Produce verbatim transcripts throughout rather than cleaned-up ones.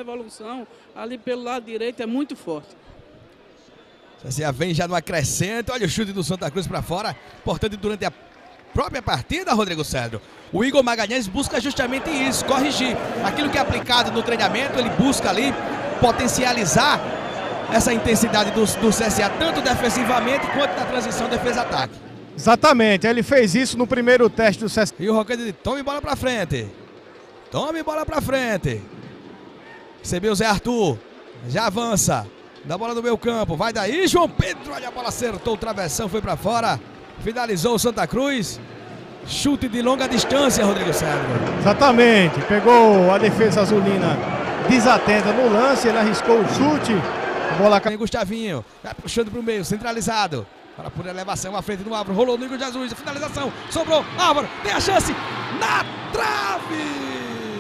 evolução ali pelo lado direito é muito forte. C S A vem já no acrescento. Olha o chute do Santa Cruz para fora. Importante durante a própria partida, Rodrigo Cedro. O Igor Magalhães busca justamente isso, corrigir aquilo que é aplicado no treinamento. Ele busca ali potencializar essa intensidade do, do C S A, tanto defensivamente quanto na transição defesa-ataque. Exatamente, ele fez isso no primeiro teste do C S A. E o Roquete diz, tome bola pra frente. Tome bola pra frente. Recebeu o Zé Arthur. Já avança. Dá bola no meio campo. Vai daí, João Pedro. Olha, a bola acertou o travessão, foi pra fora. Finalizou o Santa Cruz. Chute de longa distância, Rodrigo Cedro. Exatamente, pegou a defesa azulina desatenta no lance, ele arriscou o chute. A bola caiu. Gustavinho, vai puxando pro meio, centralizado. Para por elevação, à frente do Álvaro, rolou no Igor Jesus, finalização, sobrou, Álvaro, tem a chance, na trave!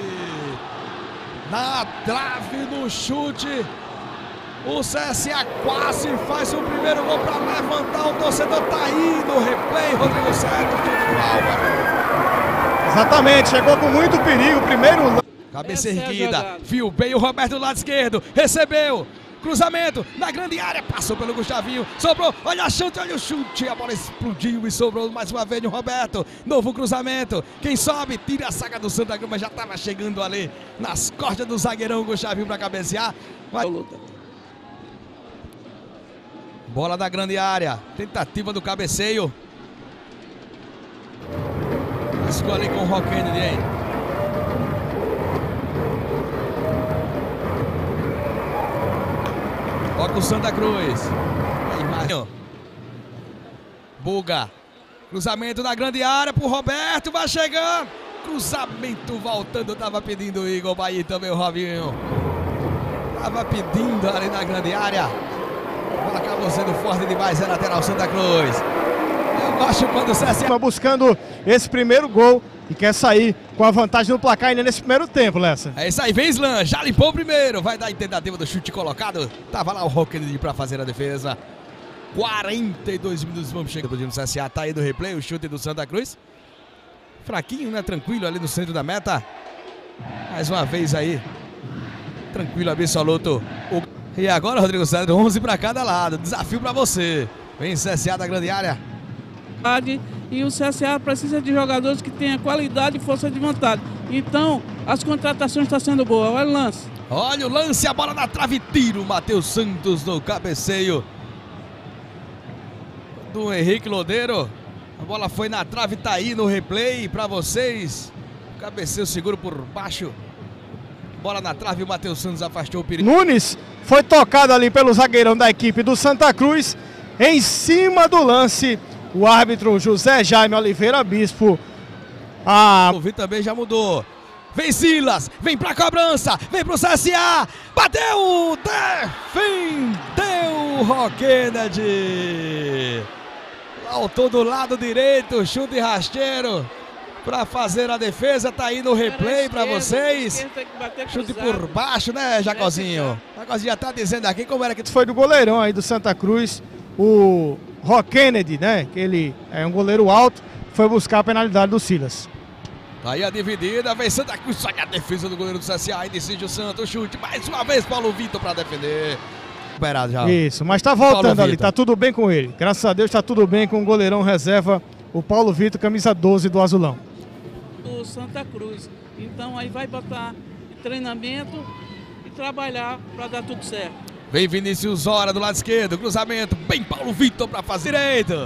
Na trave no chute, o C S A quase faz o primeiro gol para levantar, o torcedor tá aí no replay, Rodrigo Cedro, chute do Álvaro. Exatamente, chegou com muito perigo, primeiro... Cabeça erguida, viu bem o Roberto do lado esquerdo, recebeu, cruzamento na grande área, passou pelo Gustavinho, sobrou, olha a chute, olha o chute, a bola explodiu e sobrou mais uma vez no Roberto, novo cruzamento, quem sobe, tira a saga do Santa Cruz, mas já estava chegando ali nas costas do zagueirão Gustavinho para cabecear. Vai... Bola da grande área, tentativa do cabeceio, ficou ali com o Rock Kennedy, hein? Toca o Santa Cruz. Buga. Cruzamento na grande área pro Roberto. Vai chegando. Cruzamento voltando. Tava pedindo o Igor Bahia também, o Robinho. Tava pedindo ali na grande área. A bola acabou sendo forte demais. É lateral Santa Cruz. Eu gosto quando o C S A buscando esse primeiro gol e quer sair com a vantagem no placar ainda nesse primeiro tempo, Lessa. É isso aí, vem Slan, já limpou o primeiro, vai dar a tentativa do chute colocado, tava lá o Rockney para fazer a defesa. quarenta e dois minutos, vamos chegar no C S A, tá aí do replay, o chute do Santa Cruz. Fraquinho, né, tranquilo ali no centro da meta. Mais uma vez aí, tranquilo, absoluto. O... E agora, Rodrigo Cedro, onze para cada lado, desafio para você. Vem C S A da grande área. E o C S A precisa de jogadores que tenham qualidade e força de vontade. Então, as contratações estão sendo boas. Olha o lance. Olha o lance, a bola na trave, tiro. Matheus Santos no cabeceio do Henrique Lodeiro. A bola foi na trave, tá aí no replay para vocês. Cabeceio seguro por baixo. Bola na trave, o Matheus Santos afastou o perigo. Nunes foi tocado ali pelo zagueirão da equipe do Santa Cruz. Em cima do lance, o árbitro José Jaime Oliveira Bispo. Ah, o Vitor também já mudou. Vem Silas, vem pra cobrança, vem pro C S A. Bateu, defendeu o Rock Kennedy. Faltou do lado direito, chute rasteiro para fazer a defesa. Tá aí no replay para vocês. Chute por baixo, né, Jacozinho? Jacozinho já tá dizendo aqui como era que... Foi do goleirão aí do Santa Cruz, o Rock Kennedy, né? Que ele é um goleiro alto, foi buscar a penalidade do Silas. Aí a dividida, vem Santa Cruz, sai a defesa do goleiro do C S A e decide o Santos, chute, mais uma vez Paulo Vitor para defender. Recuperado já. Isso, mas tá voltando ali, tá tudo bem com ele. Graças a Deus tá tudo bem com o goleirão reserva, o Paulo Vitor, camisa doze do Azulão. Do Santa Cruz, então aí vai botar treinamento e trabalhar para dar tudo certo. Vem Vinícius Hora do lado esquerdo, cruzamento, bem Paulo Vitor para fazer direito.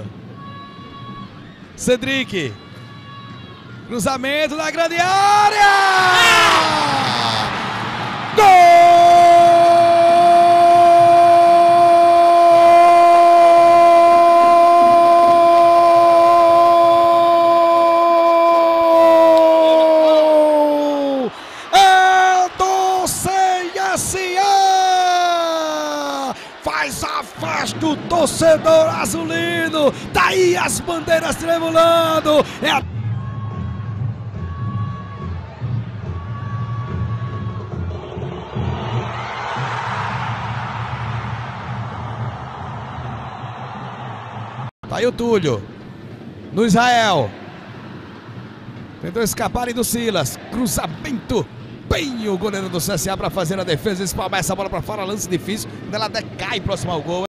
Cedric. Cruzamento na grande área! Gol! É do C S A! Faz a festa do torcedor azulino! Tá aí as bandeiras tremulando! É a... Tá aí o Túlio, no Israel, tentou escapar do Silas, cruzamento, bem o goleiro do C S A para fazer a defesa. Espalma essa bola para fora, lance difícil. Ela decai próximo ao gol.